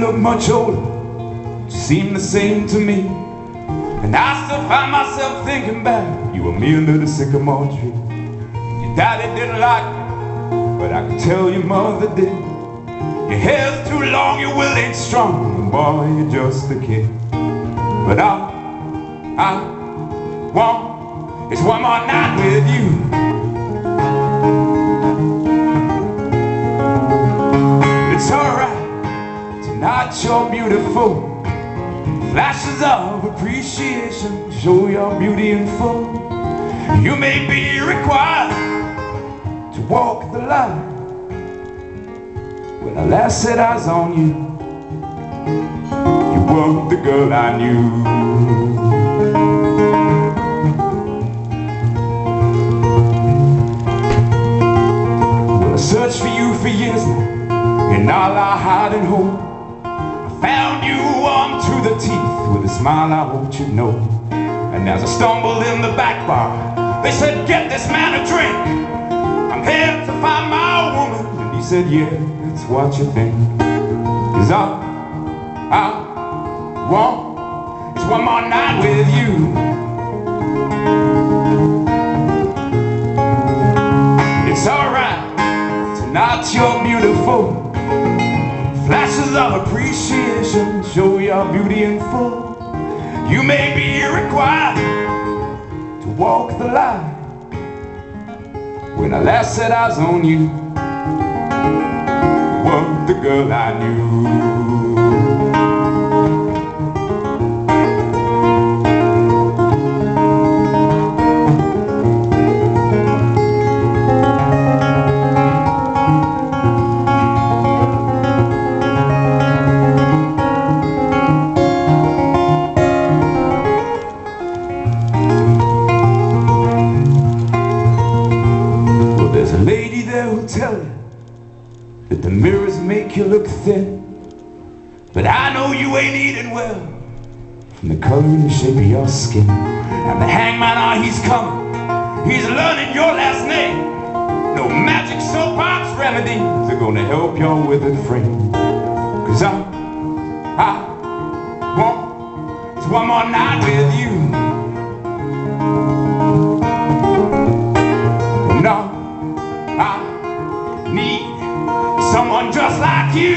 look much older, seem the same to me. And I still find myself thinking back, you were me under the sycamore tree. Your daddy didn't like me, but I could tell your mother did. Your hair's too long, your will ain't strong, and boy, you're just a kid. But all I want is one more night with you. It's alright, tonight you're beautiful. Flashes of appreciation show your beauty in full. You may be required to walk the line. When I last set eyes on you, you weren't the girl I knew. Well, I searched for you for years now, in all I hide and hope. I found you armed to the teeth with a smile I hoped you'd know. And as I stumbled in the back bar, they said, get this man a drink. I'm here to find my woman. And he said, yeah, that's what you think. 'Cause all I want is one more night with you. It's alright, tonight you're beautiful. Flashes of appreciation show your beauty in full. You may be required to walk the line. When I last set eyes on you, you weren't the girl I knew. There's a lady there who'll tell you that the mirrors make you look thin. But I know you ain't eating well from the color and the shape of your skin. And the hangman, he's coming. He's learning your last name. No magic soapbox remedies are gonna help your withered frame. 'Cause I want is one more night with you. No, I need someone just like you.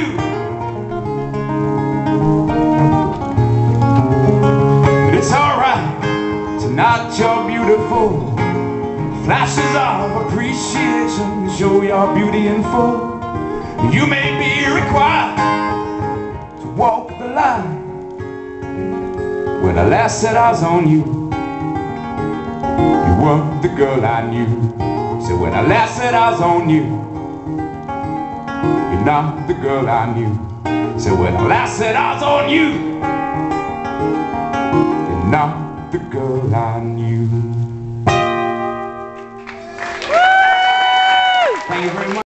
But it's alright, tonight you're beautiful. Flashes of appreciation show your beauty in full. You may be required to walk the line. When I last set eyes on you, you weren't the girl I knew. So when I last set eyes on you, you're not the girl I knew. So when I last set eyes on you, you're not the girl I knew. Thank you very much.